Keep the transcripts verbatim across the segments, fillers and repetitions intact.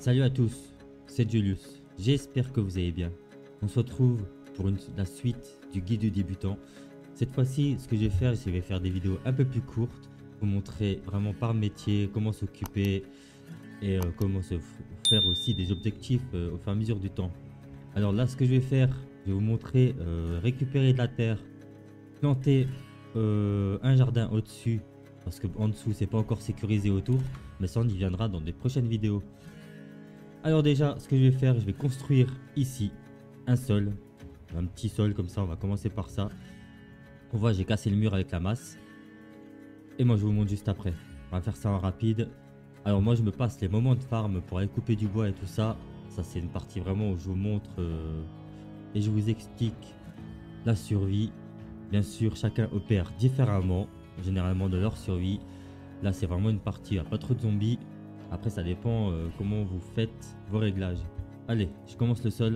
Salut à tous, c'est Julius, j'espère que vous allez bien. On se retrouve pour une, la suite du guide du débutant. Cette fois-ci, ce que je vais faire, c'est que je vais faire des vidéos un peu plus courtes, vous montrer vraiment par métier comment s'occuper et euh, comment se faire aussi des objectifs euh, au fur et à mesure du temps. Alors là, ce que je vais faire, je vais vous montrer euh, récupérer de la terre, planter euh, un jardin au-dessus, parce que en dessous c'est pas encore sécurisé autour, mais ça on y viendra dans des prochaines vidéos. Alors déjà, ce que je vais faire, je vais construire ici un sol, un petit sol comme ça, on va commencer par ça. On voit, j'ai cassé le mur avec la masse. Et moi, je vous montre juste après. On va faire ça en rapide. Alors moi, je me passe les moments de farm pour aller couper du bois et tout ça. Ça, c'est une partie vraiment où je vous montre euh, et je vous explique la survie. Bien sûr, chacun opère différemment, généralement de leur survie. Là, c'est vraiment une partie, il n'y a pas trop de zombies. Après, ça dépend euh, comment vous faites vos réglages. Allez, je commence le sol.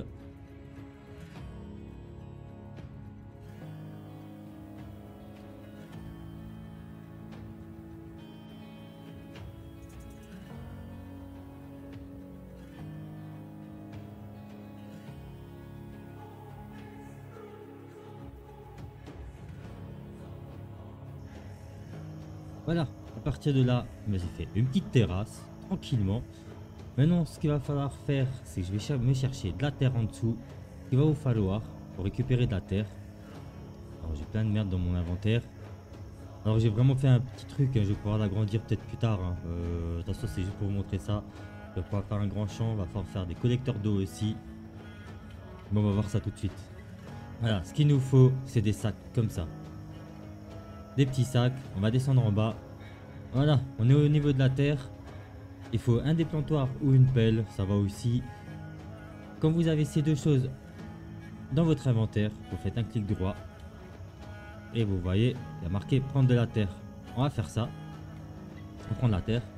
Voilà, à partir de là, j'ai fait une petite terrasse, tranquillement. Maintenant, ce qu'il va falloir faire, c'est que je vais cher me chercher de la terre en dessous. Il va vous falloir pour récupérer de la terre. Alors, j'ai plein de merde dans mon inventaire. Alors, j'ai vraiment fait un petit truc, hein, je vais pouvoir l'agrandir peut-être plus tard. Hein. Euh, de toute façon, c'est juste pour vous montrer ça. Je vais pouvoir faire un grand champ, on va falloir faire des collecteurs d'eau aussi. Bon, on va voir ça tout de suite. Voilà, ce qu'il nous faut, c'est des sacs comme ça. Des petits sacs, on va descendre en bas. Voilà, on est au niveau de la terre. Il faut un déplantoir ou une pelle, ça va aussi. Quand vous avez ces deux choses dans votre inventaire, vous faites un clic droit. Et vous voyez, il y a marqué prendre de la terre. On va faire ça. On prend de la terre.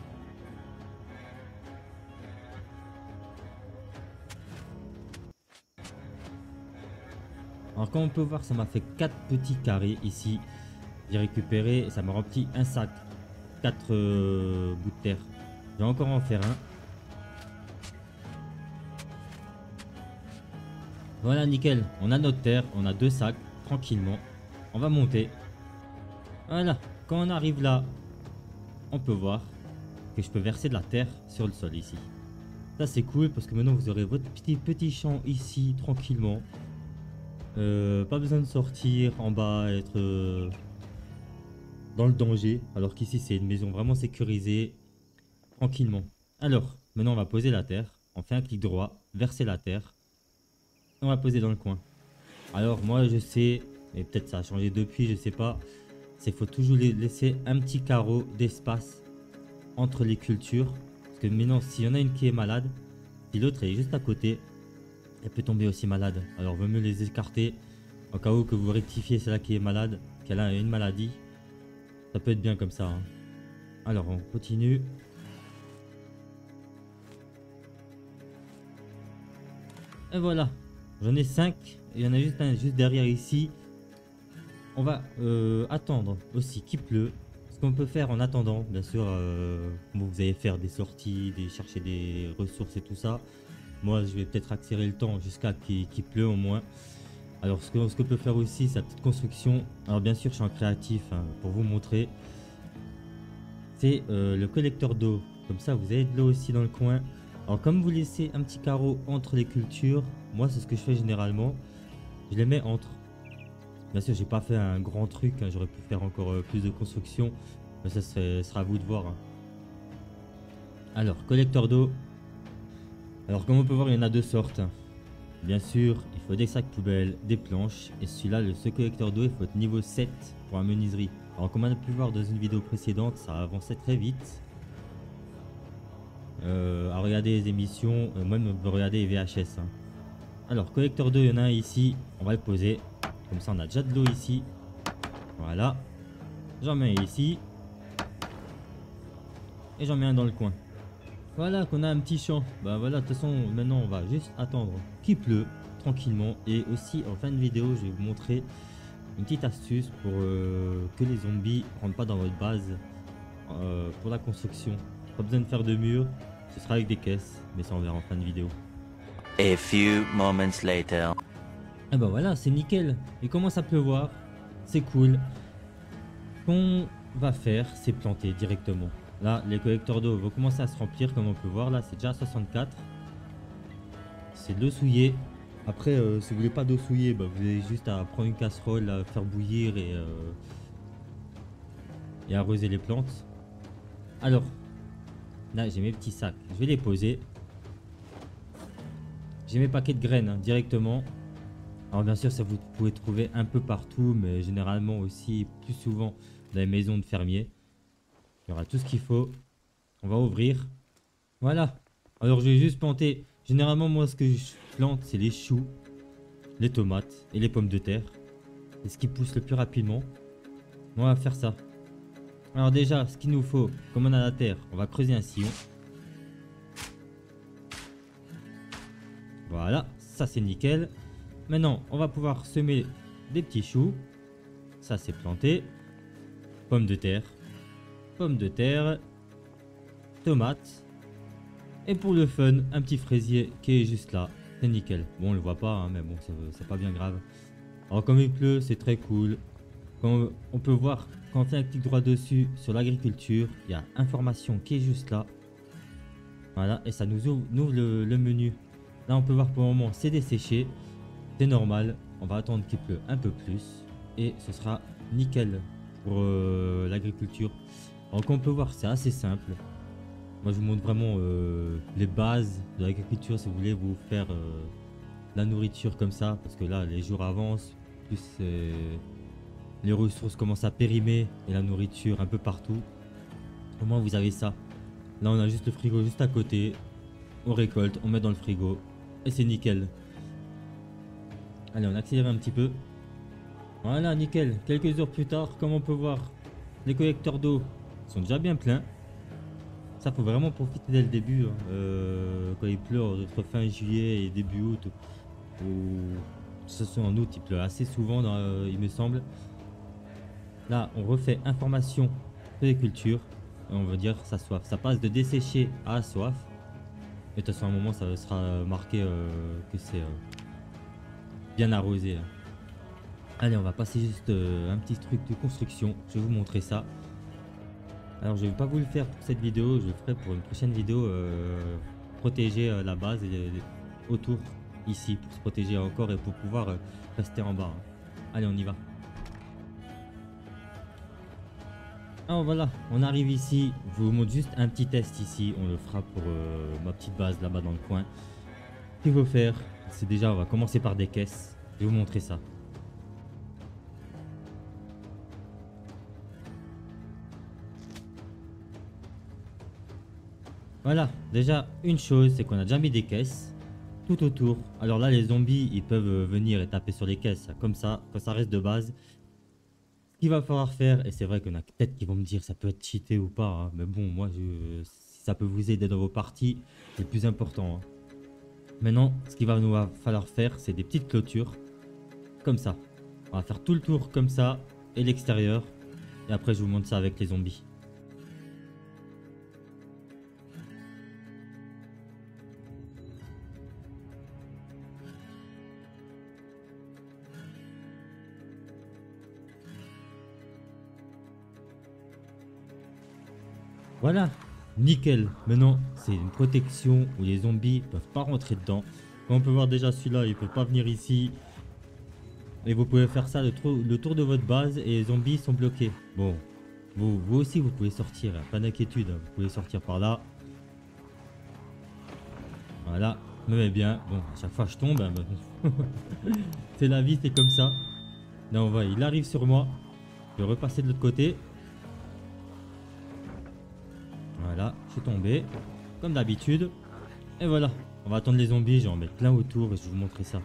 Alors comme on peut voir, ça m'a fait quatre petits carrés ici. J'ai récupéré et ça m'a rempli un sac. quatre euh, bouts de terre. Je vais encore en faire un. Voilà, nickel. On a notre terre, on a deux sacs, tranquillement. On va monter. Voilà, quand on arrive là, on peut voir que je peux verser de la terre sur le sol ici. Ça c'est cool parce que maintenant vous aurez votre petit, petit champ ici, tranquillement. Euh, pas besoin de sortir en bas, être euh, dans le danger. Alors qu'ici c'est une maison vraiment sécurisée, tranquillement. Alors, maintenant on va poser la terre. On fait un clic droit, verser la terre. On va poser dans le coin. Alors moi je sais, et peut-être ça a changé depuis, je sais pas, c'est qu'il faut toujours laisser un petit carreau d'espace entre les cultures. Parce que maintenant s'il y en a une qui est malade, si l'autre est juste à côté, elle peut tomber aussi malade. Alors vaut mieux les écarter au cas où que vous rectifiez celle-là qui est malade, qu'elle a une maladie. Ça peut être bien comme ça. Hein. Alors on continue. Et voilà. J'en ai cinq. Il y en a juste un juste derrière ici. On va euh, attendre aussi qu'il pleut. Ce qu'on peut faire en attendant, bien sûr, euh, vous allez faire des sorties, des, chercher des ressources et tout ça. Moi, je vais peut-être accélérer le temps jusqu'à qu'il qu'il pleut au moins. Alors, ce que ce qu'on peut faire aussi, c'est la petite construction. Alors, bien sûr, je suis en créatif hein, pour vous montrer. C'est euh, le collecteur d'eau. Comme ça, vous avez de l'eau aussi dans le coin. Alors comme vous laissez un petit carreau entre les cultures, moi c'est ce que je fais généralement, je les mets entre. Bien sûr j'ai pas fait un grand truc, hein, j'aurais pu faire encore euh, plus de construction, mais ça serait, sera à vous de voir. Hein. Alors collecteur d'eau, alors comme on peut voir il y en a deux sortes. Bien sûr il faut des sacs poubelles, des planches, et celui-là, ce collecteur d'eau il faut être niveau sept pour la menuiserie. Alors comme on a pu voir dans une vidéo précédente, ça avançait très vite. Euh, à regarder les émissions, euh, même on peut regarder les V H S. Hein. Alors, collecteur d'eau, il y en a un ici. On va le poser. Comme ça, on a déjà de l'eau ici. Voilà. J'en mets un ici. Et j'en mets un dans le coin. Voilà, qu'on a un petit champ. Bah voilà, de toute façon, maintenant, on va juste attendre qu'il pleut tranquillement. Et aussi, en fin de vidéo, je vais vous montrer une petite astuce pour euh, que les zombies ne rentrent pas dans votre base euh, pour la construction. Pas besoin de faire de mur. Ce sera avec des caisses, mais ça on verra en fin de vidéo. A few moments later. Et ben voilà, c'est nickel. Il commence à pleuvoir. C'est cool. Ce qu'on va faire, c'est planter directement. Là, les collecteurs d'eau vont commencer à se remplir, comme on peut voir. Là, c'est déjà à soixante-quatre. C'est de l'eau souillée. Après, euh, si vous voulez pas d'eau souillée, bah, vous avez juste à prendre une casserole, la faire bouillir et, euh, et arroser les plantes. Alors, là, j'ai mes petits sacs. Je vais les poser. J'ai mes paquets de graines hein, directement. Alors bien sûr, ça vous pouvez trouver un peu partout, mais généralement aussi plus souvent dans les maisons de fermiers. Il y aura tout ce qu'il faut. On va ouvrir. Voilà. Alors je vais juste planter. Généralement, moi, ce que je plante, c'est les choux, les tomates et les pommes de terre. C'est ce qui pousse le plus rapidement. On va faire ça. Alors déjà, ce qu'il nous faut, comme on a la terre, on va creuser un sillon. Voilà, ça c'est nickel. Maintenant, on va pouvoir semer des petits choux. Ça, c'est planté. Pommes de terre. Pommes de terre. Tomates. Et pour le fun, un petit fraisier qui est juste là. C'est nickel. Bon, on le voit pas, hein, mais bon, c'est pas bien grave. Alors, comme il pleut, c'est très cool. Comme on peut voir, quand on fait un clic droit dessus sur l'agriculture, il y a information qui est juste là. Voilà, et ça nous ouvre, nous ouvre le, le menu. Là, on peut voir pour le moment, c'est desséché. C'est normal, on va attendre qu'il pleut un peu plus et ce sera nickel pour euh, l'agriculture. Alors comme on peut voir, c'est assez simple. Moi je vous montre vraiment euh, les bases de l'agriculture si vous voulez vous faire euh, la nourriture comme ça, parce que là les jours avancent, plus euh, les ressources commencent à périmer et la nourriture un peu partout. Au moins vous avez ça. Là on a juste le frigo juste à côté, on récolte, on met dans le frigo et c'est nickel. Allez, on accélère un petit peu. Voilà, nickel. Quelques heures plus tard, comme on peut voir, les collecteurs d'eau sont déjà bien pleins. Ça, faut vraiment profiter dès le début. Hein. Euh, quand il pleut entre fin juillet et début août, ou ce soit en août, il pleut assez souvent, dans, euh, il me semble. Là, on refait information culture. On va dire sa soif. Ça passe de desséché à soif. Et de toute façon, à un moment, ça sera marqué euh, que c'est... Euh, bien arrosé. Allez, on va passer juste euh, un petit truc de construction. Je vais vous montrer ça. Alors je vais pas vous le faire pour cette vidéo, je le ferai pour une prochaine vidéo. Euh, protéger euh, la base et, et autour ici pour se protéger encore et pour pouvoir euh, rester en bas. Hein. Allez, on y va. Alors voilà, on arrive ici. Je vous montre juste un petit test ici. On le fera pour euh, ma petite base là-bas dans le coin. Ce qu'il faut faire, c'est déjà, on va commencer par des caisses. Je vais vous montrer ça. Voilà, déjà une chose, c'est qu'on a déjà mis des caisses tout autour. Alors là, les zombies, ils peuvent venir et taper sur les caisses comme ça, quand ça reste de base. Ce qu'il va falloir faire, et c'est vrai qu'il y en a peut-être qui vont me dire ça peut être cheaté ou pas, hein, mais bon, moi, je, si ça peut vous aider dans vos parties, c'est le plus important. Hein. Maintenant, ce qu'il va nous falloir faire, c'est des petites clôtures, comme ça. On va faire tout le tour comme ça, et l'extérieur. Et après, je vous montre ça avec les zombies. Voilà, nickel. Maintenant, c'est une protection où les zombies ne peuvent pas rentrer dedans. Comme on peut voir déjà, celui-là, il ne peut pas venir ici. Et vous pouvez faire ça le, le tour de votre base et les zombies sont bloqués. Bon, vous, vous aussi, vous pouvez sortir, hein, pas d'inquiétude. Hein, vous pouvez sortir par là. Voilà, je me mets bien. Bon, à chaque fois je tombe. Hein, c'est la vie, c'est comme ça. Là, on voit, il arrive sur moi. Je vais repasser de l'autre côté. Voilà, je suis tombé, comme d'habitude. Et voilà, on va attendre les zombies, je vais en mettre plein autour et je vais vous montrer ça.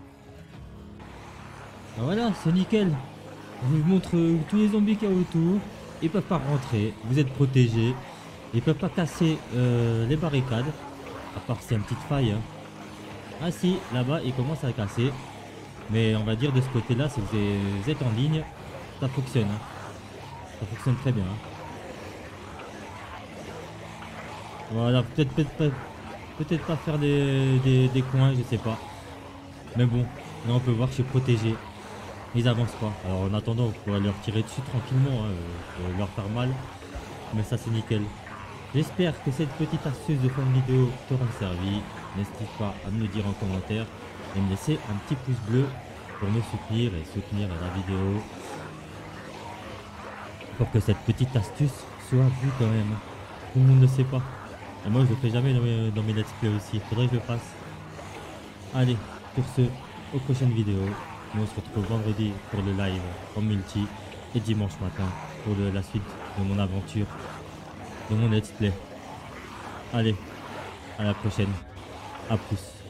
Ben voilà, c'est nickel. Je vous montre euh, tous les zombies qu'il y a autour. Ils peuvent pas rentrer, vous êtes protégés. Ils peuvent pas casser euh, les barricades. À part c'est une petite faille. Hein. Ah si, là-bas, ils commencent à casser. Mais on va dire de ce côté-là, si vous êtes en ligne, ça fonctionne. Hein. Ça fonctionne très bien. Hein. Voilà, peut-être peut peut-être pas faire des, des, des coins, je sais pas. Mais bon, là on peut voir que je suis protégé. Ils avancent pas. Alors en attendant, on pourrait leur tirer dessus tranquillement, hein, euh, pour leur faire mal. Mais ça c'est nickel. J'espère que cette petite astuce de fin de vidéo t'aura servi. N'hésite pas à me le dire en commentaire et me laisser un petit pouce bleu pour me soutenir et soutenir la vidéo. Pour que cette petite astuce soit vue quand même. Tout le monde ne sait pas. Et moi je le fais jamais dans mes, dans mes let's play aussi. Faudrait que je le fasse. Allez, sur ce, aux prochaines vidéos. Nous on se retrouve vendredi pour le live en multi et dimanche matin pour le- la suite de mon aventure, de mon let's play. Allez, à la prochaine. À plus.